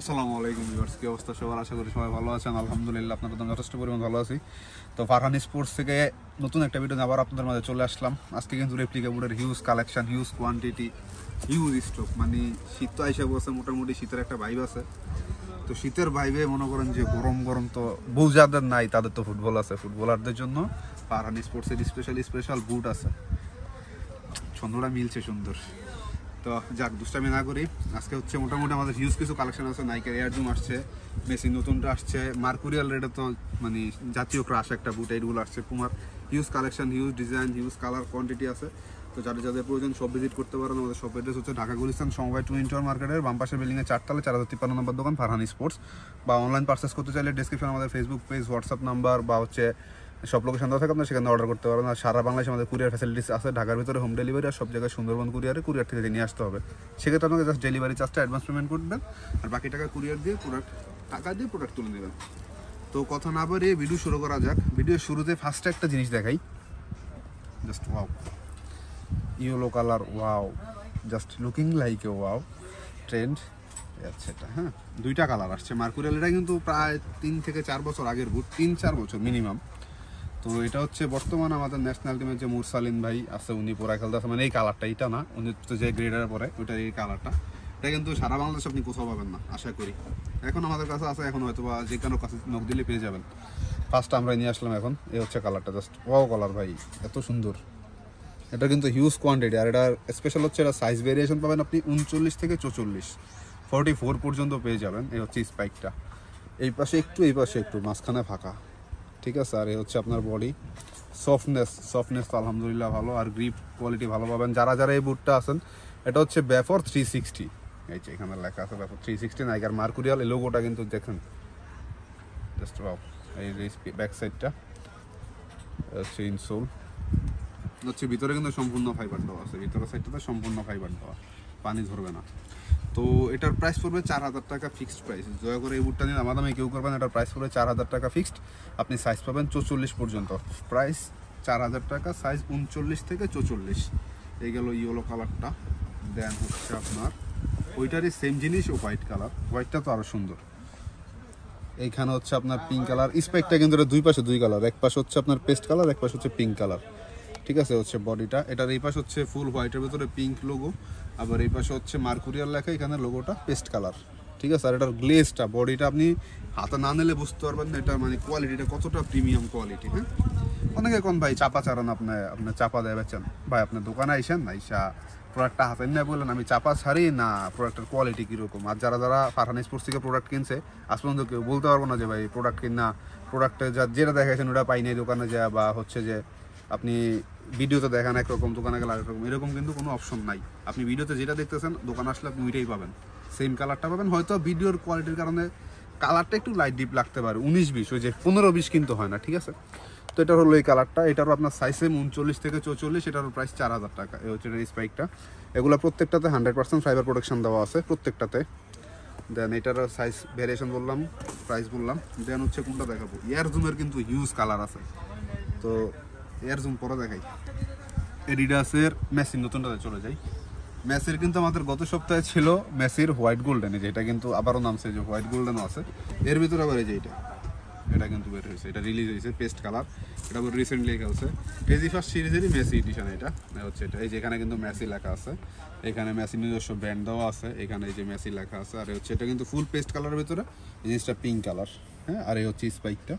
আসসালামু আলাইকুম ভিউয়ার্স, কি অবস্থা সবার? আশা করি সবাই ভালো আছেন। আলহামদুলিল্লাহ, আপনাদের তো যথেষ্ট পরিমাণ ভালো আছি। তো ফারহান স্পোর্টস থেকে নতুন একটা ভিডিও আবার আপনাদের মাঝে চলে আসলাম। আজকে কিন্তু রেপ্লিকা বুটের huge collection, huge quantity, huge stock. মানে শীত তো আইসা বসে, মোটামুটি শীতের একটা ভাইব আছে। তো শীতের ভাইবে মনে করেন যে গরম গরম তো বউ যাদের নাই তাদের তো ফুটবল আছে, ফুটবলারদের জন্য ফারহান স্পোর্টসের স্পেশাল বুট আছে। ছন্দটা মিলছে সুন্দর। তো যাক, দুষ্টামি না করি, আজকে হচ্ছে মোটামুটি আমাদের হিউজ কিছু কালেকশন আছে। নাইকের এয়ারজুম আসছে, মেসি নতুনটা আসছে, মার্কুরিয়াল রেডে তো মানে জাতীয় ক্রাশ একটা বুট, এইগুলো আসছে। পুমার huge collection, huge design, huge colour quantity আছে। তো যাদের যাদের প্রয়োজন সব ভিজিট করতে পারেন। আমাদের শপ অ্যাড্রেস হচ্ছে ঢাকা গুলিস্তান টুইন মার্কেটের বাম পাশের বিল্ডিংয়ের 4 তলায় 4053 নম্বর দোকান ফারহান স্পোর্টস। বা অনলাইন পারচেস করতে চাইলে ডেসক্রিপশন আমাদের ফেসবুক পেজ, হোয়াটসঅ্যাপ নাম্বার বা হচ্ছে সব লোকেশন দেওয়া থাকে, আপনার সেখানে অর্ডার করতে পারবেন। আর সারা বাংলাদেশে আমাদের কুরিয়ার ফ্যাসিলিটিস আছে। ঢাকার ভিতরে হোম ডেলিভারি, আর সব জায়গায় সুন্দরবন কুরিয়ার থেকে নিয়ে আসতে হবে। সেক্ষেত্রে আপনাকে জাস্ট ডেলিভারি চার্জটা অ্যাডভান্স পেমেন্ট করবেন, আর বাকি টাকা কুরিয়ার দিয়ে প্রোডাক্ট তুলে নেবেন। তো কথা না বাড়িয়ে ভিডিও শুরু করা যাক। ভিডিওর শুরুতে ফার্স্টে একটা জিনিস দেখাই, just wow, yellow colour, wow, just looking like a wow. Trend আচ্ছা, এটা হ্যাঁ, দুইটা কালার আসছে। মার্কুরিয়াল এটা কিন্তু প্রায় 3 থেকে 4 বছর আগের বুট, 3-4 বছর মিনিমাম। তো এটা হচ্ছে বর্তমানে আমাদের ন্যাশনাল টিমের যে মুরসালিন ভাই আছে, উনি পরে খেলতে আছে। মানে এই কালারটা, এটা না, উনি তো যে গ্রেডার পরে ওইটার এই কালারটা, এটা কিন্তু সারা বাংলাদেশে আপনি কোথাও পাবেন না আশা করি। এখন আমাদের কাছে আছে, এখন হয়তো বা যে কারো কাছে নখ দিলে পেয়ে যাবেন। ফার্স্ট আমরা নিয়ে আসলাম এখন। এই হচ্ছে কালারটা, জাস্ট ওয়াও কালার ভাই, এত সুন্দর। এটা কিন্তু হিউজ কোয়ান্টিটি, আর এটার স্পেশাল হচ্ছে এটা সাইজ ভেরিয়েশন পাবেন আপনি 39 থেকে 44, 44 পর্যন্ত পেয়ে যাবেন। এই হচ্ছে স্পাইকটা, এই পাশে একটু মাঝখানে ফাঁকা, ঠিক আছে। আর এই হচ্ছে আপনার বডি সফটনেস তো আলহামদুলিল্লাহ ভালো, আর গ্রিপ কোয়ালিটি ভালো পাবেন। যারা এই বুটটা আছেন, এটা হচ্ছে ব্যাফর 360, এই যে এখানে লেখা আছে ব্যাফর 360 নাইকার মার্কুরিয়াল। এই লোগোটা কিন্তু দেখেন, জাস্ট ওয়াও। এই ব্যাক সাইডটা হচ্ছে ইনসোল, হচ্ছে ভিতরে কিন্তু সম্পূর্ণ ফাইবার দেওয়া আছে। ভিতরের সাইডটাতে সম্পূর্ণ ফাইবার দেওয়া, পানি ধরবে না। তো এটার প্রাইস পড়বে 4000 টাকা ফিক্সড প্রাইস। দয়া করে এই বুটটা নিয়ে দামাদামি কেউ করবেন। এটার প্রাইস পড়বে 4000 টাকা ফিক্সড। আপনি সাইজ পাবেন 44 পর্যন্ত। প্রাইস 4000 টাকা, সাইজ 39 থেকে 44। এই গেল ইয়েলো কালারটা। দেন হচ্ছে আপনার ওইটারই সেম জিনিস, ও হোয়াইট কালার। হোয়াইটটা তো আরও সুন্দর। এইখানে হচ্ছে আপনার পিঙ্ক কালার। স্পেকটা কিন্তু এটা দুই পাশে দুই কালার, এক পাশে হচ্ছে আপনার পেস্ট কালার, এক পাশে হচ্ছে পিঙ্ক কালার, ঠিক আছে। হচ্ছে বডিটা, এটার এই পাশে হচ্ছে ফুল হোয়াইটের ভিতরে পিঙ্ক লোগো, আবার এই পাশে হচ্ছে মার্কুরিয়াল লেখা, এখানে লোগোটা পেস্ট কালার, ঠিক আছে। আর এটার গ্লেজটা, বডিটা আপনি হাতে না নিলে বুঝতে পারবেন না এটা মানে কোয়ালিটিটা কতটা প্রিমিয়াম কোয়ালিটি। হ্যাঁ, অনেকে কোন ভাই চাপা চারান, আপনার চাপা দেয় বেচেন। ভাই আপনার দোকানে আইসেন, আইসা প্রোডাক্টটা হাতে নিয়ে বললেন আমি চাপা ছাড়ি না, প্রোডাক্টের কোয়ালিটি কীরকম। আর যারা ফারহান স্পোর্টস থেকে প্রোডাক্ট কিনছে, আজ পর্যন্ত কেউ বলতে পারবো না যে ভাই প্রোডাক্ট কিনা, প্রোডাক্টে যেটা দেখাইছেন ওটা পাই নাই দোকানে যায়, বা হচ্ছে যে আপনি ভিডিওতে দেখান একরকম, দোকানে গেলে আরেক রকম, এরকম কিন্তু কোনো অপশন নাই। আপনি ভিডিওতে যেটা দেখতেছেন, দোকানে আসলে আপনি ওইটাই পাবেন, সেম কালারটা পাবেন। হয়তো ভিডিওর কোয়ালিটির কারণে কালারটা একটু লাইট ডিপ লাগতে পারে, 19-20, ওই যে 15-20 কিন্তু হয় না, ঠিক আছে। তো এটা হলো এই কালারটা। এটারও আপনার সাইজ সেম 39 থেকে 44, এটারও প্রাইস 4000 টাকা। এই হচ্ছে এই স্পাইকটা। এগুলো প্রত্যেকটাতে 100% ফাইবার প্রোটেকশন দেওয়া আছে প্রত্যেকটাতে। দেন এটার সাইজ ভেরিয়েশন বললাম, প্রাইস বললাম। দেন হচ্ছে কোনটা দেখাবো, এয়ারজুমের কিন্তু হিউজ কালার আছে। তো এয়ারজুম পরে দেখাই। এডিডাসের মেসির নতুনটাতে চলে যাই। মেসির কিন্তু আমাদের গত সপ্তাহে ছিল মেসির হোয়াইট গোল্ডেন, যেটা কিন্তু আবারও নামছে যে হোয়াইট গোল্ডেনও আছে। এর ভিতরে আবার এই যে এটা কিন্তু বের হয়েছে, এটা রিলিজ হয়েছে পেস্ট কালার। এটা আবার রিসেন্টলি খেলছে এজি ফার্স্ট সিরিজেরই মেসি এডিশন। এটা হচ্ছে এটা, এই যে এখানে কিন্তু মেসি লেখা আছে, এখানে মেসি নিজস্ব ব্র্যান্ড দেওয়া আছে, এখানে এই যে মেসি লেখা আছে। আর হচ্ছে এটা কিন্তু ফুল পেস্ট কালারের ভিতরে, এই জিনিসটা পিঙ্ক কালার। হ্যাঁ, আর এই হচ্ছে স্পাইকটা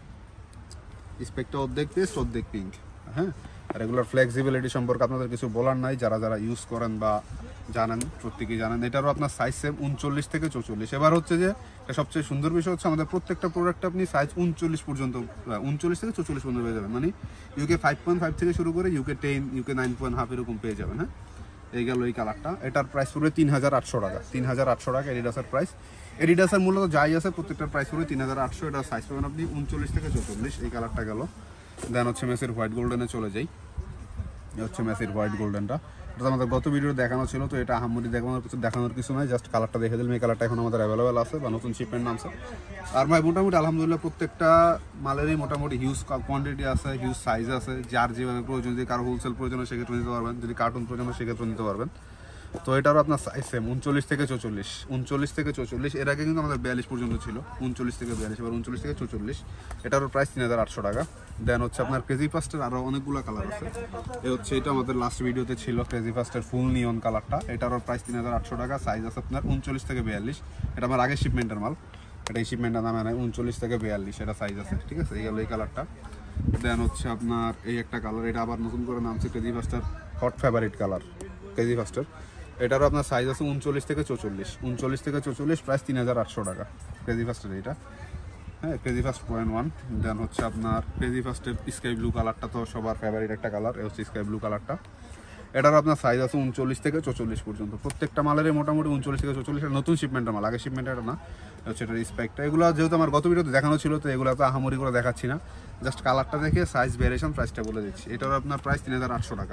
অর্ধেক পেস্ট অর্ধেক পিঙ্ক। হ্যাঁ, আর এগুলোর ফ্লেক্সিবিলিটি সম্পর্কে আপনাদের কিছু বলার নাই, যারা ইউজ করেন বা জানেন, প্রত্যেকেই জানেন। এটারও আপনার সাইজ সেম 39 থেকে 44। এবার হচ্ছে যে এটা সবচেয়ে সুন্দর বিষয় হচ্ছে আমাদের প্রত্যেকটা প্রোডাক্ট আপনি সাইজ 39 পর্যন্ত, 39 থেকে 44 পর্যন্ত পেয়ে যাবেন। মানে ইউকে 5.5 থেকে শুরু করে ইউকে 10, ইউকে 9.5 এরকম পেয়ে যাবেন। হ্যাঁ, এই গেল এই কালারটা। এটার প্রাইস পড়বে 3800 টাকা। 3800 টাকা এডিডাসের প্রাইস। এডিডাসের মূলত যাই আছে প্রত্যেকটার প্রাইস পড়বে 3800। এটার সাইজ পাবেন আপনি 39 থেকে 44। এই কালারটা গেল। দেন হচ্ছে মেসির হোয়াইট গোল্ডেনে চলে যাই। এই হচ্ছে মেসির হোয়াইট গোল্ডেনটা। এটা আমাদের গত ভিডিও দেখানো ছিল, তো এটা আহামরি দেখানোর কিছু নয়, জাস্ট কালারটা দেখে দিলাম। এই কালারটা এখন আমাদের অ্যাভেলেবেল আছে বা নতুন শিপমেন্ট নামছে। আর ভাই মোটামুটি আলহামদুলিল্লাহ প্রত্যেকটা মালেরই মোটামুটি হিউজ কোয়ান্টিটি আছে, হিউজ সাইজ আছে। যার যেভাবে প্রয়োজন, যদি কারো হোলসেল প্রয়োজন হয় সেক্ষেত্রে নিতে পারবেন, যদি কার্টুন প্রয়োজন হয় সেক্ষেত্রে নিতে পারবেন। তো এটারও আপনার সাইজ সেম 39 থেকে 44, 39 থেকে 44। এর আগে কিন্তু আমাদের 42 পর্যন্ত ছিল, 39 থেকে 42, এবার 39 থেকে 44। এটারও প্রাইস 3800 টাকা। দেন হচ্ছে আপনার ক্রেজি ফাস্টের আরও অনেকগুলো কালার আছে। এ হচ্ছে এটা আমাদের লাস্ট ভিডিওতে ছিল ক্রেজি ফাস্টের ফুল নিয়ন কালারটা, এটারও প্রাইস 3800 টাকা। সাইজ আছে আপনার 39 থেকে 42। এটা আমার আগের শিপমেন্টের মাল, এটা এই শিপমেন্টের নামে নেয় 39 থেকে 42 এটা সাইজ আছে, ঠিক আছে। এই গেল এই কালারটা। দেন হচ্ছে আপনার এই একটা কালার, এটা আবার নতুন করে নামছে crazy faster hot favourite colour crazy faster. এটারও আপনার সাইজ আছে 39 থেকে 44, 39 থেকে 44, প্রাইস 3800 টাকা ক্রেজি ফাস্টের এইটা। হ্যাঁ, ক্রেজি ফাস্ট 0.1। দেন হচ্ছে আপনার ক্রেজি ফাস্টের স্কাই ব্লু কালারটা তো সবার ফেভারিট একটা কালার, এই হচ্ছে স্কাই ব্লু কালারটা। এটারও আপনার সাইজ আছে 39 থেকে 44 পর্যন্ত। প্রত্যেকটা মালের মোটামুটি 39 থেকে 44, নতুন শিপমেন্টের মাল, আগে শিপমেন্টের না হচ্ছে এটার স্পেকটা। এগুলো যেহেতু আমার গত ভিডিওতে দেখানো ছিল, তো এগুলো তো আহামরি করে দেখাচ্ছি না, জাস্ট কালারটা দেখে সাইজ ভ্যারিয়েশন প্রাইসটা বলে দিচ্ছি। এটার আপনার প্রাইস 3800 টাকা।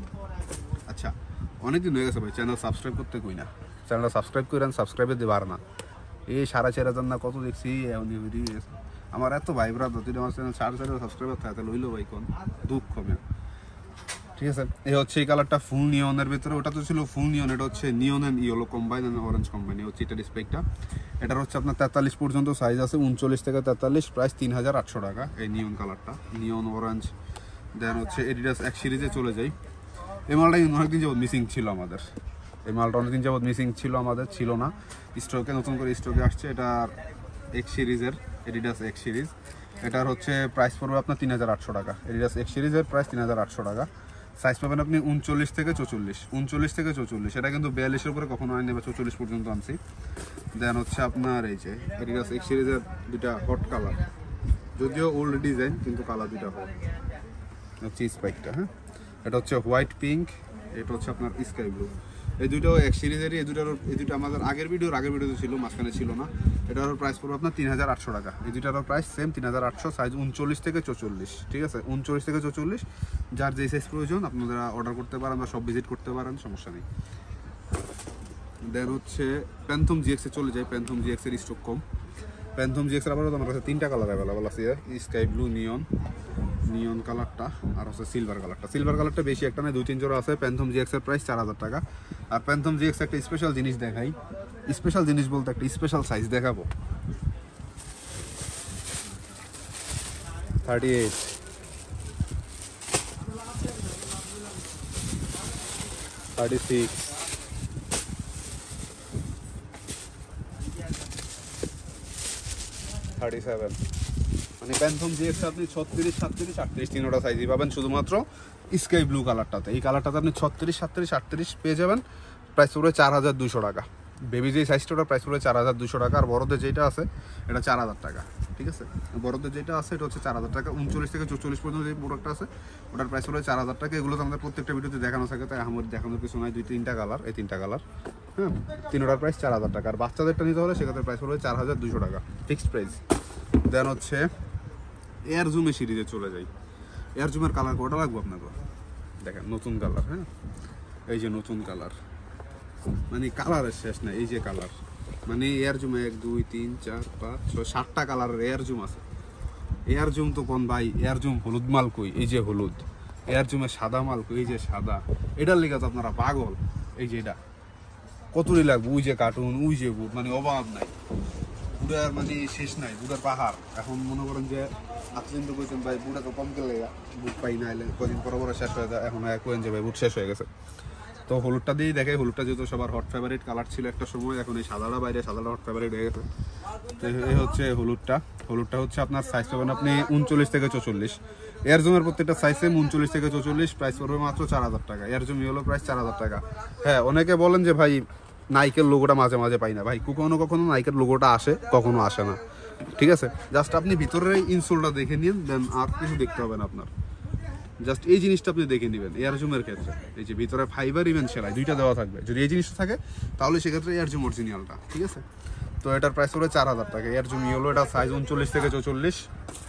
আচ্ছা, অনেকদিন হয়ে গেছে ভাই চ্যানেল সাবস্ক্রাইব করতে কই না, চ্যানেলটা সাবস্ক্রাইব করেন, সাবস্ক্রাইবে দেবার না। এই 4,500 না কত দেখছি আমার এত ভাই ব্রাদার, যদি আমার চ্যানেল 4,000 সাবস্ক্রাইবার থাকে তাহলে হইলো ভাই কোন দুঃখ হবে, ঠিক আছে। এই হচ্ছে এই কালারটা ফুল নিয়নের ভিতরে, ওটা তো ছিল ফুল নিয়ন, এটা হচ্ছে neon and yellow combine and orange combine, হচ্ছে এটার স্পেকটা। এটার হচ্ছে আপনার 43 পর্যন্ত সাইজ আছে, 39 থেকে 43, প্রাইস 3800 টাকা এই নিয়ন কালারটা, নিয়ন অরেঞ্জ। দেন হচ্ছে এডিডাস এক সিরিজে চলে যাই। এই মালটা কিন্তু অনেকদিন যাবত মিসিং ছিল আমাদের, এই মালটা অনেকদিন যাবত মিসিং ছিল আমাদের, ছিল না স্টকে, নতুন করে স্টকে আসছে। এটার এক সিরিজের এডিডাস এক সিরিজ, এটার হচ্ছে প্রাইস পড়বে আপনার 3800 টাকা। এডিডাস এক সিরিজের প্রাইস 3800 টাকা। সাইজ পাবেন আপনি 39 থেকে 44, 39 থেকে 44। এটা কিন্তু 42-এর উপরে কখনো আনি বা 44 পর্যন্ত আনছি। দেন হচ্ছে আপনার এই যে এডিডাস এক সিরিজের দুটা হট কালার, যদিও ওল্ড ডিজাইন কিন্তু কালার দুটা হট, হচ্ছে স্পাইকটা। হ্যাঁ, এটা হচ্ছে হোয়াইট পিঙ্ক, এটা হচ্ছে আপনার স্কাই ব্লু। এই দুটো এক সিরিজেরই, এই দুটো আমাদের আগের ভিডিওতে ছিল, মাঝখানে ছিল না। এটারও প্রাইস পড়বে আপনার 3800 টাকা। এই দুটারও প্রাইস সেম 3800, সাইজ 39 থেকে 44, ঠিক আছে, 39 থেকে 44। যার যেই সাইজ প্রয়োজন আপনারা অর্ডার করতে পারেন বা সব ভিজিট করতে পারেন, সমস্যা নেই। দেন হচ্ছে প্যান্থম জিএক্সে চলে যায়। প্যান্থম জিএক্সের স্টক কম। প্যান্থম জিএক্সের আবারও আমার কাছে 3টা কালার অ্যাভেলেবল আছে, স্কাই ব্লু, নিয়ন কালারটা আর হচ্ছে সিলভার কালারটা। সিলভার কালারটা বেশি একটা না, 2-3 জোড়া আছে। প্যান্থম জিএক্সের প্রাইস 4000 টাকা। আর প্যান্থম জিএক্স একটা স্পেশাল জিনিস দেখাই, স্পেশাল জিনিস বলতে একটা স্পেশাল সাইজ দেখাবো। 38, 36, 37। মানে প্যান্থম জিএক্স আপনি 36, 37, 38 তিনটা সাইজই পাবেন শুধুমাত্র স্কাই ব্লু কালারটাতে। এই কালারটাতে আপনি 36, 37, 38 পেয়ে যাবেন। প্রাইস পড়বে 4200 টাকা। বেবি যেই সাইজটার প্রাইস পড়বে 4200 টাকা। আর বড়দের যেটা আছে এটা 4000 টাকা, ঠিক আছে। বড়দের যেটা আছে এটা হচ্ছে 4000 টাকা। 39 থেকে 44 পর্যন্ত যে প্রোডাক্টটা আছে ওটার প্রাইস পড়বে 4000 টাকা। এগুলো তো আমাদের প্রত্যেকটা ভিডিওতে দেখানো থাকে, তাই আমার দেখানোর কিছু নয়। 2-3টা কালার, এই 3টা কালার, হ্যাঁ, তিনটার প্রাইস 4000 টাকা। আর বাচ্চাদেরটা নিতে হলে সেক্ষেত্রে প্রাইস পড়বে 4200 টাকা, ফিক্সড প্রাইস। দেন হচ্ছে এয়ার জুমে সিরিজে চলে যাই। এয়ার জুমের কালার কোটা লাগবে আপনাকে, দেখেন নতুন কালার। হ্যাঁ, এই যে নতুন কালার, মানে কালারের শেষ নাই। এই যে কালার, মানে এয়ার জুমে 1, 2, 3, 4, 5, 6, 7টা কালারের এয়ার জুম আছে। এয়ার জুম তো কোন ভাই, এয়ার জুম হলুদ মাল কই, এই যে হলুদ। এয়ার জুমে সাদা মাল কই, এই যে সাদা। এটার লেগে তো আপনারা পাগল। এই যে এটা কতই লাগবে, ওই যে কার্টুন, ওই যে বুট, মানে অভাব নাই বুড়ার, মানে শেষ নাই বুড়ার পাহাড়। এখন মনে করেন যে আতলিন তো কইছেন ভাই বুড়া তো কম গেলে বুট পাই না, এলে কদিন পর শেষ হয়ে যায়। এখন কোয়েন যে ভাই বুট শেষ হয়ে গেছে। তো হলুদটা দিয়েই দেখে, হলুদটা যেহেতু সবার হট ফেভারিট কালার ছিল একটা সময়, এখন এই সাদাটা বাইরে, সাদাটা হট ফেভারিট হয়ে গেছে। তো এই হচ্ছে হলুদটা। হলুদটা হচ্ছে আপনার সাইজ পাবেন আপনি 39 থেকে 44। এয়ার জুমের প্রত্যেকটা সাইজ সেম 39 থেকে 44, প্রাইস পড়বে মাত্র 4000 টাকা। এয়ার জুম হলো প্রাইস 4000 টাকা। হ্যাঁ, অনেকে বলেন যে ভাই নাইকের লোগোটা মাঝে মাঝে পাই না। ভাই কখনো নাইকের লোগোটা আসে, কখনো আসে না, ঠিক আছে। জাস্ট আপনি ভিতরের ইনসোলটা দেখে নিন, দেন আর কিছু দেখতে হবে না আপনার। জাস্ট এই জিনিসটা আপনি দেখে নেবেন এয়ার জুমের ক্ষেত্রে। এই যে ভিতরে ফাইবার ইভেন সেলাই দুইটা দেওয়া থাকবে, যদি এই জিনিসটা থাকে তাহলে সেক্ষেত্রে এয়ার জুম অরিজিনালটা, ঠিক আছে। তো এটার প্রাইস হলো 4000 টাকা। এয়ার জুম হলো এটা সাইজ 39 থেকে 44।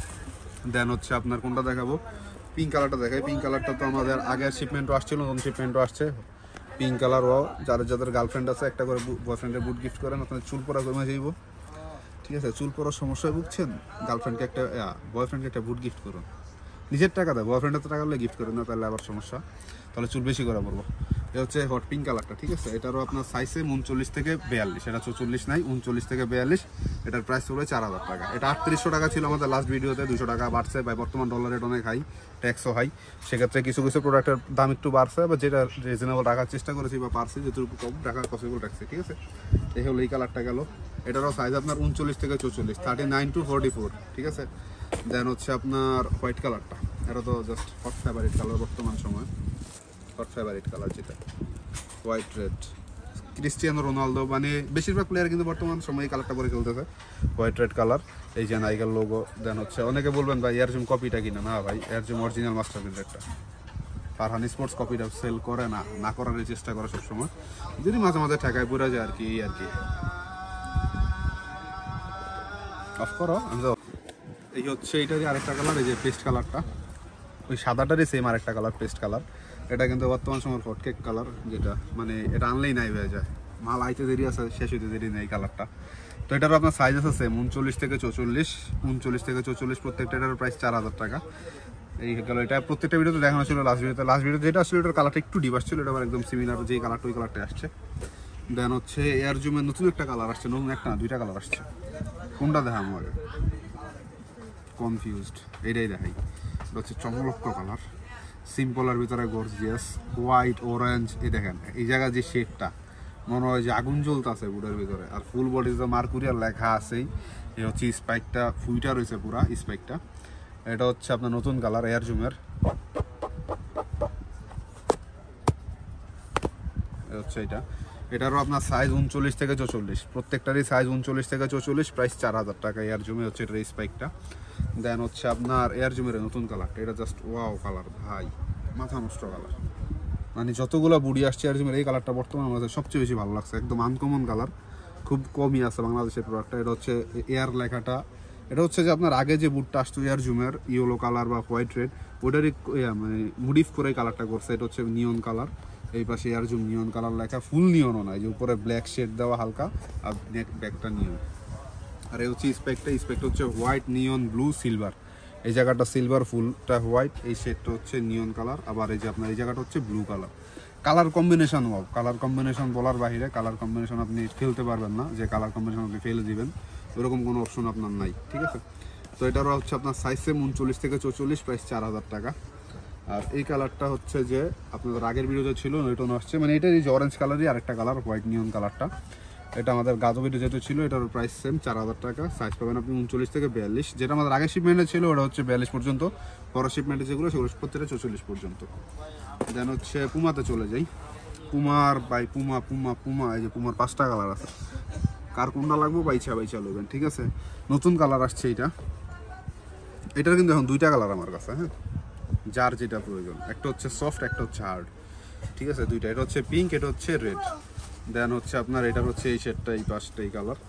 দেন হচ্ছে আপনার কোনটা দেখাবো, পিঙ্ক কালারটা দেখাই। পিঙ্ক কালারটা তো আমাদের আগের শিপমেন্টও আসছিল, নতুন শিপমেন্টও আসছে। পিঙ্ক কালারও যাদের গার্লফ্রেন্ড আছে একটা করে বয়ফ্রেন্ডের বুট গিফট করেন, আপনার চুল পরা কমে যাইব, ঠিক আছে। চুল পরার সমস্যায় ভুগছেন, গার্লফ্রেন্ডকে একটা বয়ফ্রেন্ডকে একটা বুট গিফট করুন। নিজের টাকা দেয়, বয়ফ্রেন্ডের টাকা হলে গিফট করেন না, তাহলে আবার সমস্যা, তাহলে চুল বেশি করে পড়বো। এটা হচ্ছে হট পিঙ্ক কালারটা, ঠিক আছে। এটারও আপনার সাইজে 39 থেকে 42, এটা 44 নাই, 39 থেকে 42। এটার প্রাইস পড়বে 4000 টাকা। এটা 3800 টাকা ছিল আমাদের লাস্ট ভিডিওতে, 200 টাকা বাড়ছে ভাই, বর্তমান ডলার রেট অনেক হাই, ট্যাক্সও হাই, সেক্ষেত্রে কিছু কিছু প্রোডাক্টের দাম একটু বাড়ছে, বা যেটা রিজনেবল রাখার চেষ্টা করেছি বা পারছি যেটুকু কম রাখার পসিবল রাখছে, ঠিক আছে। এই হলো এই কালারটা গেল। এটারও সাইজ আপনার 39 থেকে 44, 39 to 44, ঠিক আছে। দেন হচ্ছে আপনার হোয়াইট কালারটা, এটা তো জাস্ট হট ফেভারিট কালার বর্তমান সময়, হট ফেভারিট কালার যেটা হোয়াইট রেড, ক্রিস্টিয়ানো রোনালদো মানে বেশিরভাগ প্লেয়ার কিন্তু বর্তমান সময় এই কালারটা পরে চলতেছে, হোয়াইট রেড কালার। এই যে নাইকের লোগো। দেন হচ্ছে অনেকে বলবেন ভাই এয়ারজুম কপিটা কিনা, না ভাই এয়ারজুম অরিজিনাল মাস্টারপিস একটা। ফারহান স্পোর্টস কপিটা সেল করে না, না করারই চেষ্টা করে সবসময়, যদি মাঝে মাঝে ঠেকায় পুরা যায় আর কি, এই আর কি। অফ করো। এই হচ্ছে এইটারই আরেকটা কালার, এই যে পেস্ট কালারটা, ওই সাদাটারই সেম আরেকটা কালার, পেস্ট কালার। এটা কিন্তু বর্তমান সময় হটকেক কালার, যেটা মানে এটা আনলেই নাই হয়ে যায়, মাল আইতে দেরি আছে, শেষ হইতে দেরি নেই এই কালারটা। তো এটারও আপনার সাইজ আছে সেম 39 থেকে 44, 39 থেকে 44 প্রত্যেকটা। এটার প্রাইস 4000 টাকা। এই গেল। এটা প্রত্যেকটা ভিডিওতে দেখানো ছিল লাস্ট ভিডিওতে যেটা আসলে এটার কালারটা একটু ডিভার্স ছিল, এটা আবার একদম সিমিলার, যেই কালারটা ওই কালারটা আসছে। দেন হচ্ছে এয়ার জুমের নতুন একটা কালার আসছে, নতুন একটা না, দুইটা কালার আসছে। কোনটা দেখা আমাকে কনফিউজড, এইটাই দেখাই। এটা হচ্ছে চমলক্ষ কালার, সিম্পলের ভিতরে গর্জিয়াস, হোয়াইট অরেঞ্জ। এই দেখেন এই জায়গায় যে শেডটা মনে হয় যে আগুন জ্বলতে আছে বুটের ভিতরে, আর ফুল বডিতে মার্কুরিয়াল লেখা আছেই। এই হচ্ছে স্পাইকটা, ফুইটা রয়েছে পুরা স্পাইকটা। এটা হচ্ছে আপনার নতুন কালার এয়ার জুমের, হচ্ছে এটা। এটারও আপনার সাইজ 39 থেকে 44, প্রত্যেকটারই সাইজ 39 থেকে 44, প্রাইস 4000 টাকা। এয়ার জুমে হচ্ছে এটা স্পাইকটা। দেন হচ্ছে আপনার এয়ার জুমের নতুন কালারটা, এটা জাস্ট ওয়াও কালার ভাই, মাথা নষ্ট কালার। মানে যতগুলো বুড়ি আসছে এয়ার জুমের এই কালারটা বর্তমানে আমাদের সবচেয়ে বেশি ভালো লাগছে, একদম আনকমন কালার, খুব কমই আছে বাংলাদেশের প্রোডাক্টটা। এটা হচ্ছে এয়ার লেখাটা, এটা হচ্ছে যে আপনার আগে যে বুটটা আসতো এয়ার জুমের ইয়েলো কালার বা হোয়াইট রেড, ওটারই মানে মুডিফ করে কালারটা করছে। এটা হচ্ছে নিয়ন কালার, এই পাশে এয়ার জুম নিয়ন কালার লেখা, ফুল নিয়নও নয়, যে উপরে ব্ল্যাক শেড দেওয়া হালকা, আর নেক ব্যাকটা নিয়ন। আর এই হচ্ছে স্পেক্ট হচ্ছে হোয়াইট নিয়ন ব্লু সিলভার, এই জায়গাটা সিলভার, ফুলটা হোয়াইট, এই শেডটা হচ্ছে নিয়ন কালার, আবার এই যে আপনার এই জায়গাটা হচ্ছে blue colour. Colour combination colour combination বলার বাহিরে, কালার কম্বিনেশন আপনি ফেলতে পারবেন না, যে কালার কম্বিনেশন আপনি ফেলে দিবেন ওরকম কোনো অপশন আপনার নাই, ঠিক আছে। তো এটারও হচ্ছে আপনার সাইজ সেম 39 থেকে 44, প্রাইস 4000 টাকা। আর এই কালারটা হচ্ছে যে আপনাদের আগের ভিডিওতে ছিল, নতুন আসছে, মানে এটার এই যে অরেঞ্জ কালারই আরেকটা কালার, হোয়াইট নিয়ন কালারটা। এটা আমাদের গাজো ভিডিও যেহেতু ছিল, এটার প্রাইস সেম 4000 টাকা। সাইজ পাবেন আপনি 39 থেকে 42, যেটা আমাদের আগের শিপমেন্টে ছিল ওটা হচ্ছে 42 পর্যন্ত, পরের শিপমেন্টে যেগুলো সেগুলো প্রত্যেকটা 44 পর্যন্ত। দেন হচ্ছে পুমাতে চলে যাই। পুমার বাই পুমা এই যে পুমার 5টা কালার আছে, কার কোনটা লাগবে বাইছা লইবেন, ঠিক আছে। নতুন কালার আসছে এটার কিন্তু এখন 2টা কালার আমার কাছে, হ্যাঁ, যার যেটা প্রয়োজন। একটা হচ্ছে সফট, একটা হচ্ছে হার্ড, ঠিক আছে, দুইটা। এটা হচ্ছে পিঙ্ক, এটা হচ্ছে রেড। দেন হচ্ছে আপনার এটার হচ্ছে এই শেডটা, এই পাশটা এই কালার,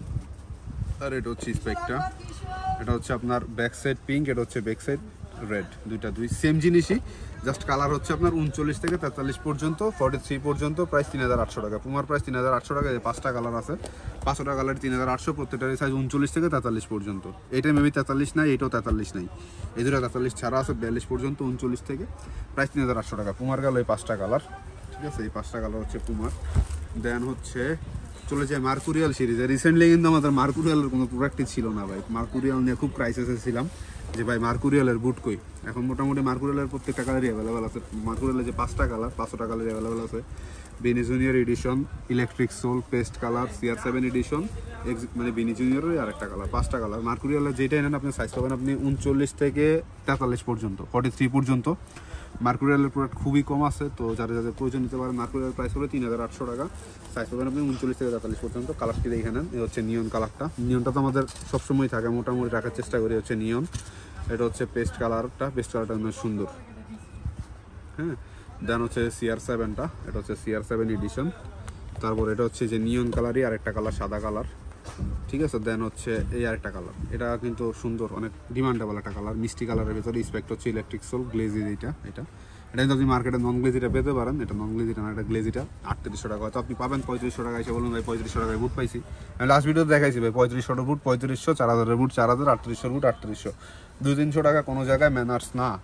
আর এটা হচ্ছে স্পেকটা। এটা হচ্ছে আপনার ব্যাক সাইড পিঙ্ক, এটা হচ্ছে ব্যাক সাইড রেড, দুই সেম জিনিসই, জাস্ট কালার হচ্ছে আপনার 39 থেকে 43 পর্যন্ত, 43 পর্যন্ত, প্রাইস 3800 টাকা। পুমার প্রাইস 3800 টাকা। 5টা কালার আছে, 5টা কালার 3800, প্রত্যেকটার সাইজ 39 থেকে 43 পর্যন্ত। এইটা মেবি 43 নাই, এইটাও 43 নাই, এই দুটো 43 ছাড়া আছে 42 পর্যন্ত, 39 থেকে, প্রাইস 3800 টাকা। পুমার গেল এই 5টা কালার, ঠিক আছে, এই 5টা কালার হচ্ছে পুমার। দেন হচ্ছে চলে যায় মার্কুরিয়াল সিরিজে। রিসেন্টলি কিন্তু আমাদের মার্কুরিয়ালের কোনো প্রোডাক্টই ছিল না ভাই, মার্কুরিয়াল নিয়ে খুব ক্রাইসিসে ছিলাম যে ভাই মার্কুরিয়ালের বুট কই। এখন মোটামুটি মার্কুরিয়ালের প্রত্যেকটা কালারই অ্যাভেলেবেল আছে। মার্কুরিয়ালের যে 5টা কালার, 5টা কালারই অ্যাভেলেবেল আছে। Benny junior edition, electric soul, paste colour, CR7 edition, মানে বেনি জুনিয়রের আরেকটা কালার, 5টা কালার। মার্কুরিয়ালের যেটা নেন আপনি সাইজ পাবেন আপনি 39 থেকে 43 পর্যন্ত, 43 পর্যন্ত। মার্কুরিয়ালের প্রোডাক্ট খুবই কম আছে, তো যাদের প্রয়োজন নিতে পারেন। মার্কুরিয়াল প্রাইস হলো 3800 টাকা, সাইজ পাবেন আপনি 39 থেকে 43 পর্যন্ত। কালারটি দেখে নেন, এই হচ্ছে নিয়ন কালারটা। নিয়নটা তো আমাদের সবসময় থাকে, মোটামুটি রাখার চেষ্টা করি, হচ্ছে নিয়ন। এটা হচ্ছে পেস্ট কালারটা অনেক সুন্দর, হ্যাঁ। দেন হচ্ছে CR7টা, এটা হচ্ছে CR7 এডিশন। তারপর এটা হচ্ছে যে নিয়ন কালারই আরেকটা কালার, সাদা কালার, ঠিক আছে। দেন হচ্ছে এই আরেকটা কালার, এটা কিন্তু সুন্দর, অনেক ডিমান্ডেবল একটা কালার, মিষ্টি কালারের ভিতরে। স্পেক্ট হচ্ছে ইলেকট্রিক সোল গ্লেজি, এটা কিন্তু আপনি মার্কেটে নন গ্লেজিটা পেতে পারেন, এটা নন গ্লেজিটা না, এটা গ্লেজিটা 3800 টাকা। হয়তো আপনি পাবেন 3500 টাকা, এসে বলুন ভাই 3500 টাকায় বুট পাইছি। আমি লাস্ট ভিডিও দেখাইছি ভাই 3500 বুট 3500, 4000 বুট 4000, 3800 বুট 3800, 200-300 টাকা কোনো জায়গায় ম্যানার্স না,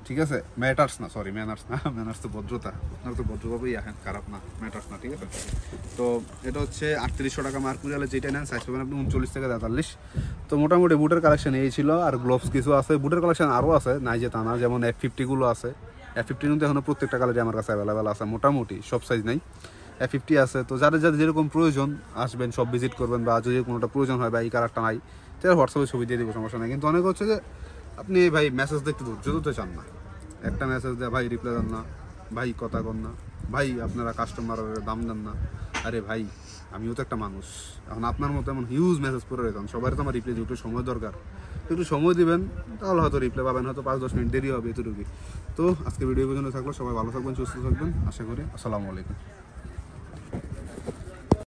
ঠিক আছে, ম্যাটার্স না, সরি ম্যানার্স না, ম্যানার্স তো ভদ্রতা, আপনার তো ভদ্রভাবেই আছেন, খারাপ না, ম্যাটার্স না, ঠিক আছে। তো এটা হচ্ছে 3800 টাকা মার্কুরিয়ালে যেটা নেন সাইজ পাবেন আপনি 39 থেকে 43। তো মোটামুটি বুটের কালেকশন এই ছিল, আর গ্লোভস কিছু আছে, বুটের কালেকশন আরও আছে, নাই যে তা না, যেমন F50 আছে, F50 কিন্তু এখনও প্রত্যেকটা কালারই আমার কাছে অ্যাভেলেবেল আছে, মোটামুটি সব সাইজ নাই, F50 আছে। তো যাদের যাদের যেরকম প্রয়োজন আসবেন, সব ভিজিট করবেন, বা যদি কোনোটা প্রয়োজন হয় বা এই কালারটা নাই, তাহলে হোয়াটসঅ্যাপে ছবি দিয়ে দিব, সমস্যা নেই। কিন্তু অনেক হচ্ছে যে আপনি ভাই মেসেজ দেখতে ধৈর্য ধরতে চান না, একটা মেসেজ দেয় ভাই রিপ্লাই দেন না, ভাই কথা কন না, ভাই আপনারা কাস্টমারের দাম দেন না। আরে ভাই আমিও তো একটা মানুষ, এখন আপনার মতো এমন হিউজ মেসেজ করে রেখেন, সবাই তো আমার রিপ্লাই দিতে একটু সময় দরকার, একটু সময় দিবেন, তাহলে হয়তো রিপ্লাই পাবেন, হয়তো 5-10 মিনিট দেরি হবে, এতটুকুই। তো আজকে ভিডিও পর্যন্ত থাকলো, সবাই ভালো থাকবেন, সুস্থ থাকবেন, আশা করি। আসসালামু আলাইকুম।